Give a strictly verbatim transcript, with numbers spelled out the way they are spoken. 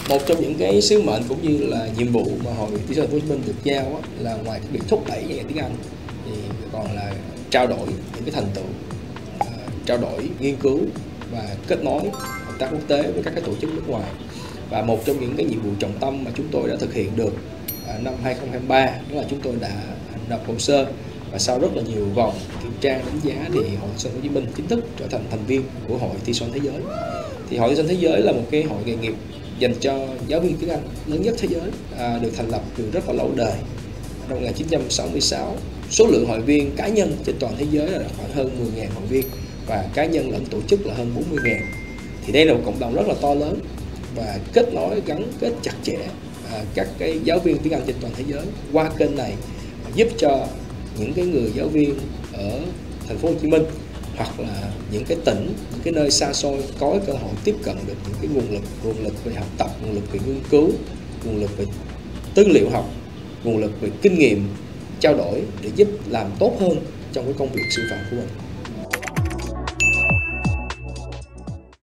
Một trong những cái sứ mệnh cũng như là nhiệm vụ mà Hội Thủy Sản Thành phố Hồ Chí Minh được giao á, là ngoài cái việc thúc đẩy dạy tiếng Anh thì còn là trao đổi những cái thành tựu, uh, trao đổi nghiên cứu và kết nối hợp tác quốc tế với các cái tổ chức nước ngoài. Và một trong những cái nhiệm vụ trọng tâm mà chúng tôi đã thực hiện được uh, năm hai không hai ba đó là chúng tôi đã nộp hồ sơ và sau rất là nhiều vòng kiểm tra đánh giá thì Hội Thủy Sản Hồ Chí Minh chính thức trở thành thành viên của Hội Thủy Sản Thế giới. Thì Hội Thủy Sản Thế giới là một cái hội nghề nghiệp dành cho giáo viên tiếng Anh lớn nhất thế giới, à, được thành lập từ rất là lâu đời, năm một nghìn chín trăm sáu mươi sáu. Số lượng hội viên cá nhân trên toàn thế giới là khoảng hơn mười nghìn hội viên và cá nhân lẫn tổ chức là hơn bốn mươi nghìn. Thì đây là một cộng đồng rất là to lớn và kết nối gắn kết chặt chẽ à, các cái giáo viên tiếng Anh trên toàn thế giới qua kênh này, giúp cho những cái người giáo viên ở thành phố Hồ Chí Minh hoặc là những cái tỉnh, những cái nơi xa xôi có cơ hội tiếp cận được những cái nguồn lực, nguồn lực về học tập, nguồn lực về nghiên cứu, nguồn lực về tư liệu học, nguồn lực về kinh nghiệm trao đổi để giúp làm tốt hơn trong cái công việc sư phạm của mình.